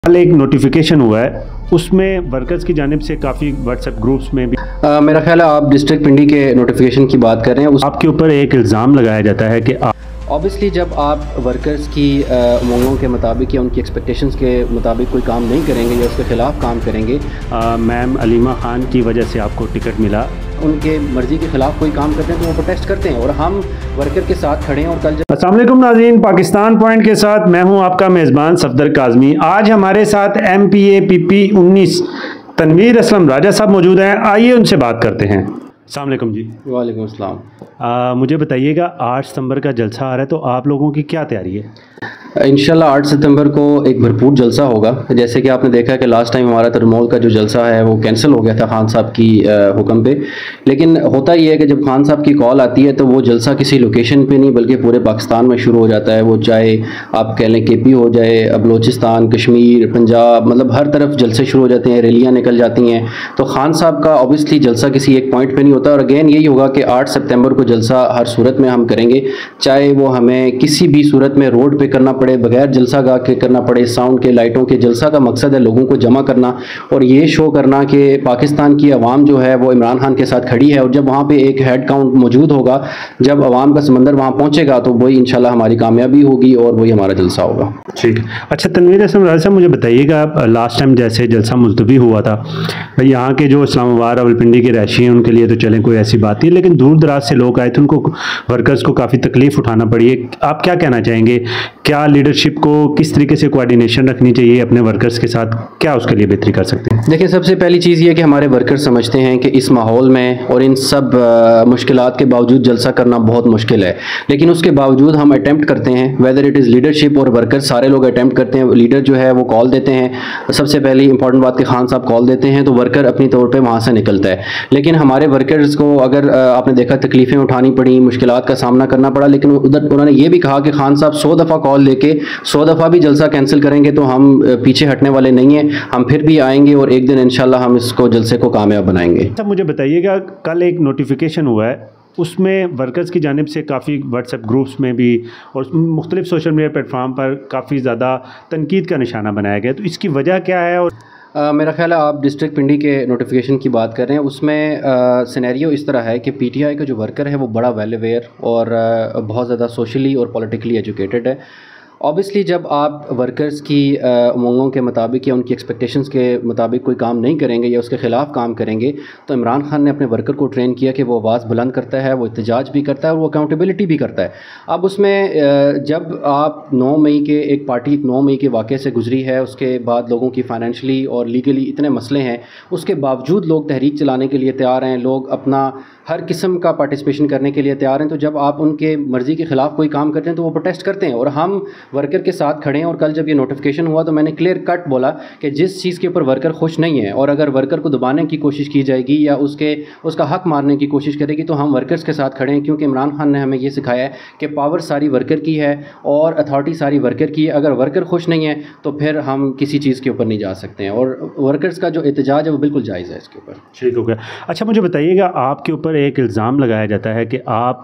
कल एक नोटिफिकेशन हुआ है, उसमें वर्कर्स की जानिब से काफ़ी व्हाट्सएप ग्रुप्स में भी मेरा ख्याल है आप डिस्ट्रिक्ट पिंडी के नोटिफिकेशन की बात कर रहे हैं। आपके ऊपर एक इल्ज़ाम लगाया जाता है कि ऑब्वियसली जब आप वर्कर्स की उम्मीदों के मुताबिक या उनकी एक्सपेक्टेशंस के मुताबिक कोई काम नहीं करेंगे या उसके ख़िलाफ़ काम करेंगे, मैम अलीमा ख़ान की वजह से आपको टिकट मिला, उनके मर्ज़ी के ख़िलाफ़ कोई काम करते हैं तो वो प्रोटेस्ट करते हैं और हम वर्कर के साथ खड़े हैं। और कल अस्सलाम वालेकुम नाज़रीन, पाकिस्तान पॉइंट के साथ मैं हूं आपका मेज़बान सफदर काज़मी। आज हमारे साथ MPAPP 19 तनवीर असलम राजा साहब मौजूद हैं, आइए उनसे बात करते हैं। अस्सलाम वालेकुम जी। वालेकुम अस्सलाम। मुझे बताइएगा 8 सितंबर का जलसा आ रहा है, तो आप लोगों की क्या तैयारी है? इंशाल्लाह 8 सितंबर को एक भरपूर जलसा होगा। जैसे कि आपने देखा कि लास्ट टाइम हमारा तरमोल का जो जलसा है वो कैंसिल हो गया था खान साहब की हुक्म पे। लेकिन होता ही है कि जब खान साहब की कॉल आती है तो वो जलसा किसी लोकेशन पे नहीं बल्कि पूरे पाकिस्तान में शुरू हो जाता है। वो चाहे आप कह लें KP हो जाए, बलोचिस्तान, कश्मीर, पंजाब, मतलब हर तरफ जलसे शुरू हो जाते हैं, रैलियाँ निकल जाती हैं। तो खान साहब का ऑब्वियसली जलसा किसी एक पॉइंट पर नहीं होता। और अगेन यही होगा कि 8 सितंबर को जलसा हर सूरत में हम करेंगे, चाहे वो हमें किसी भी सूरत में रोड पर करना पड़े, बगैर जलसा गा के करना पड़े, साउंड के, लाइटों के। जलसा का मकसद है लोगों को जमा करना और ये शो करना कि पाकिस्तान की आवाम जो है वो इमरान खान के साथ खड़ी है। और जब वहाँ पे एक हेड काउंट मौजूद होगा, जब आवाम का समंदर वहाँ पहुँचेगा तो वही इंशाल्लाह हमारी कामयाबी होगी और वही हमारा जलसा होगा। ठीक है। अच्छा तनवीर असलम राजा साहब, मुझे बताइएगा लास्ट टाइम जैसे जलसा मुलतवी हुआ था, यहाँ के जो इस्लामाबाद रावलपिंडी के रहायशी हैं उनके लिए तो चलें कोई ऐसी बात नहीं, लेकिन दूर दराज से लोग आए थे, उनको वर्कर्स को काफ़ी तकलीफ उठाना पड़ी है। आप क्या कहना चाहेंगे, क्या लीडरशिप को किस तरीके से कोऑर्डिनेशन रखनी चाहिए अपने वर्कर्स के साथ, क्या उसके लिए बेहतरी कर सकते हैं? देखिए, सबसे पहली चीज़ ये कि हमारे वर्कर्स समझते हैं कि इस माहौल में और इन सब मुश्किलात के बावजूद जलसा करना बहुत मुश्किल है, लेकिन उसके बावजूद हम अटेम्प्ट करते हैं। वेदर इट इज़ लीडरशिप और वर्कर्स, सारे लोग अटेम्प्ट करते हैं। लीडर जो है वो कॉल देते हैं, सबसे पहली इंपॉर्टेंट बात कि खान साहब कॉल देते हैं तो वर्कर अपनी तौर पर वहाँ से निकलता है। लेकिन हमारे वर्कर्स को अगर आपने देखा तकलीफ़ें उठानी पड़ी, मुश्किलात का सामना करना पड़ा, लेकिन उधर उन्होंने ये भी कहा कि खान साहब 100 दफ़ा कॉल लेके 100 दफ़ा भी जलसा कैंसिल करेंगे तो हम पीछे हटने वाले नहीं हैं, हम फिर भी आएंगे और एक दिन इंशाल्लाह हम इसको जलसे को कामयाब बनाएंगे। अच्छा मुझे बताइएगा, कल एक नोटिफिकेशन हुआ है, उसमें वर्कर्स की जानिब से काफ़ी व्हाट्सएप ग्रुप्स में भी और मुख्तलिफ सोशल मीडिया प्लेटफॉर्म पर काफ़ी ज़्यादा तनकीद का निशाना बनाया गया, तो इसकी वजह क्या है? और मेरा ख्याल है आप डिस्ट्रिक्ट पिंडी के नोटिफिकेशन की बात कर रहे हैं। उसमें सिनेरियो इस तरह है कि PTI का जो वर्कर है वो बड़ा वेल अवेयर और बहुत ज़्यादा सोशली और पॉलिटिकली एजुकेटेड है। ऑब्वियसली जब आप वर्कर्स की उम्मीदों के मुताबिक या उनकी एक्सपेक्टेशंस के मुताबिक कोई काम नहीं करेंगे या उसके ख़िलाफ़ काम करेंगे, तो इमरान खान ने अपने वर्कर को ट्रेन किया कि वो आवाज़ बुलंद करता है, वो एहतजाज भी करता है और वो अकाउंटेबिलिटी भी करता है। अब उसमें जब आप 9 मई के एक पार्टी 9 मई के वाक़े से गुजरी है, उसके बाद लोगों की फ़ाइनेंशली और लीगली इतने मसले हैं, उसके बावजूद लोग तहरीक चलाने के लिए तैयार हैं, लोग अपना हर किस्म का पार्टिसिपेशन करने के लिए तैयार हैं। तो जब आप उनके मर्ज़ी के ख़िलाफ़ कोई काम करते हैं तो वो प्रोटेस्ट करते हैं और हम वर्कर के साथ खड़े हैं। और कल जब ये नोटिफिकेशन हुआ तो मैंने क्लियर कट बोला कि जिस चीज़ के ऊपर वर्कर खुश नहीं है और अगर वर्कर को दबाने की कोशिश की जाएगी या उसका हक मारने की कोशिश करेगी तो हम वर्कर्स के साथ खड़े हैं, क्योंकि इमरान खान ने हमें ये सिखाया है कि पावर सारी वर्कर की है और अथॉरिटी सारी वर्कर की है। अगर वर्कर खुश नहीं है तो फिर हम किसी चीज़ के ऊपर नहीं जा सकते हैं और वर्कर्स का जो एहतजाज है वो बिल्कुल जायज़ है इसके ऊपर। ठीक हो गया। अच्छा मुझे बताइएगा, आपके ऊपर एक इल्ज़ाम लगाया जाता है कि आप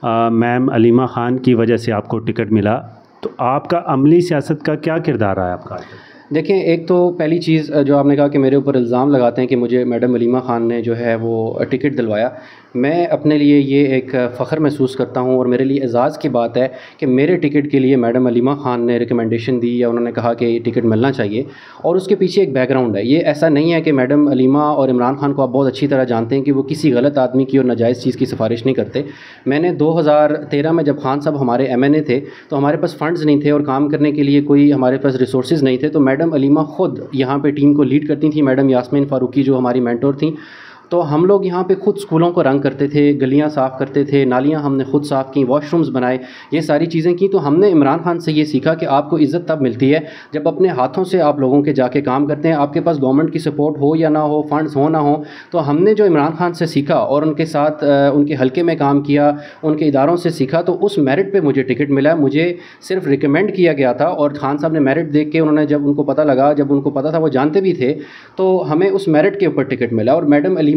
मैम अलीमा ख़ान की वजह से आपको टिकट मिला, तो आपका अमली सियासत का क्या किरदार रहा है आपका? देखें, एक तो पहली चीज़ जो आपने कहा कि मेरे ऊपर इल्ज़ाम लगाते हैं कि मुझे मैडम अलीमा ख़ान ने जो है वो टिकट दिलवाया। मैं अपने लिए ये एक फ़ख्र महसूस करता हूँ और मेरे लिए एज़ाज़ की बात है कि मेरे टिकट के लिए मैडम अलीमा ख़ान ने रिकमेंडेशन दी या उन्होंने कहा कि ये टिकट मिलना चाहिए। और उसके पीछे एक बैकग्राउंड है। ये ऐसा नहीं है कि मैडम अलीमा और इमरान खान को आप बहुत अच्छी तरह जानते हैं कि वो किसी गलत आदमी की और नाजायज़ चीज़ की सिफारिश नहीं करते। मैंने 2013 में जब खान साहब हमारे MNA थे तो हमारे पास फ़ंड्स नहीं थे और काम करने के लिए कोई हमारे पास रिसोर्सेज़ नहीं थे, तो मैडम अलीमा ख़ुद यहाँ पे टीम को लीड करती थी। मैडम यास्मीन फ़ारूकी जो हमारी मेंटोर थी, तो हम लोग यहाँ पे खुद स्कूलों को रंग करते थे, गलियाँ साफ़ करते थे, नालियाँ हमने खुद साफ़ की, वॉशरूम्स बनाए, ये सारी चीज़ें की। तो हमने इमरान खान से ये सीखा कि आपको इज़्ज़त तब मिलती है जब अपने हाथों से आप लोगों के जाके काम करते हैं। आपके पास गवर्नमेंट की सपोर्ट हो या ना हो, फंड्स हो ना हो, तो हमने जो इमरान खान से सीखा और उनके साथ उनके हल्के में काम किया, उनके इदारों से सीखा, तो उस मेरिट पर मुझे टिकट मिला। मुझे सिर्फ रिकमेंड किया गया था और खान साहब ने मेरिट देख के, उन्होंने जब उनको पता लगा, जब उनको पता था, वो जानते भी थे, तो हमें उस मेरिट के ऊपर टिकट मिला। और मैडम अलीमा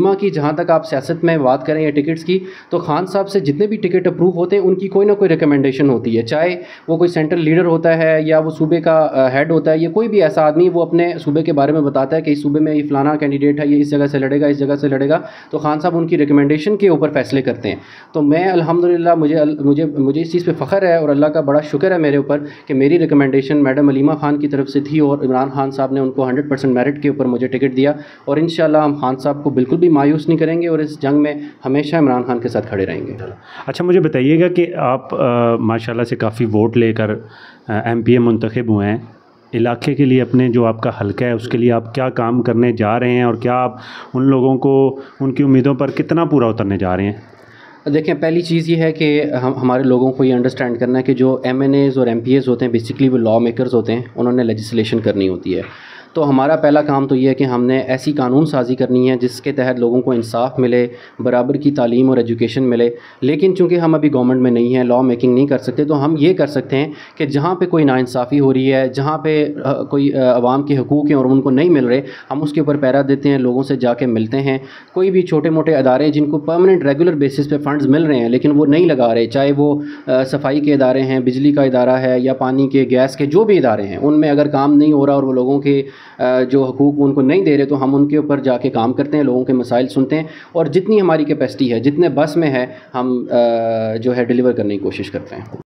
अलीमा की जहाँ तक आप सियासत में बात करें या टिकट्स की, तो खान साहब से जितने भी टिकट अप्रूव होते हैं उनकी कोई ना कोई रिकमेंडेशन होती है, चाहे वो कोई सेंट्रल लीडर होता है या वो सूबे का हेड होता है या कोई भी ऐसा आदमी, वो अपने सूबे के बारे में बताता है कि इस सूबे में ये फलाना कैंडिडेट है, ये इस जगह से लड़ेगा, इस जगह से लड़ेगा, तो खान साहब उनकी रिकमेंडेशन के ऊपर फैसले करते हैं। तो मैं अल्हम्दुलिल्लाह मुझे मुझे मुझे इस चीज़ पे फ़ख्र है और अल्लाह का बड़ा शुक्र है मेरे ऊपर कि मेरी रिकमेंडेशन मैडम अलीमा खान की तरफ से थी और इमरान खान साहब ने उनको 100% मेरिट के ऊपर मुझे टिकट दिया, और इंशाल्लाह हम खान साहब को बिल्कुल भी मायूस नहीं करेंगे और इस जंग में हमेशा इमरान खान के साथ खड़े रहेंगे। अच्छा, मुझे बताइएगा कि आप माशाल्लाह से काफ़ी वोट लेकर MPA मुंतखब हुए हैं, इलाके के लिए अपने जो आपका हलका है उसके लिए आप क्या काम करने जा रहे हैं और क्या आप उन लोगों को उनकी उम्मीदों पर कितना पूरा उतरने जा रहे हैं? देखें, पहली चीज़ ये है कि हमारे लोगों को ये अंडरस्टैंड करना है कि जो MNAs और MPAs होते हैं बेसिकली वो लॉ मेकर्स होते हैं, उन्होंने लेजिस्लेशन करनी होती है। तो हमारा पहला काम तो ये है कि हमने ऐसी कानून साजी करनी है जिसके तहत लोगों को इंसाफ मिले, बराबर की तालीम और एजुकेशन मिले। लेकिन चूँकि हम अभी गवर्नमेंट में नहीं हैं, लॉ मेकिंग नहीं कर सकते, तो हम ये कर सकते हैं कि जहाँ पे कोई नाइंसाफ़ी हो रही है, जहाँ पे कोई आवाम के हकूक़ हैं और उनको नहीं मिल रहे, हम उसके ऊपर पैरा देते हैं, लोगों से जाके मिलते हैं। कोई भी छोटे मोटे अदारे जिनको परमानेंट रेगुलर बेसिस पे फ़ंड्स मिल रहे हैं लेकिन वो नहीं लगा रहे, चाहे वो सफाई के इदारे हैं, बिजली का इदारा है या पानी के, गैस के, जो भी इदारे हैं, उनमें अगर काम नहीं हो रहा और वो लोगों के जो हकूक़ उनको नहीं दे रहे, तो हम उनके ऊपर जाके काम करते हैं, लोगों के मसाइल सुनते हैं और जितनी हमारी कैपेसिटी है, जितने बस में है, हम जो है डिलीवर करने की कोशिश करते हैं।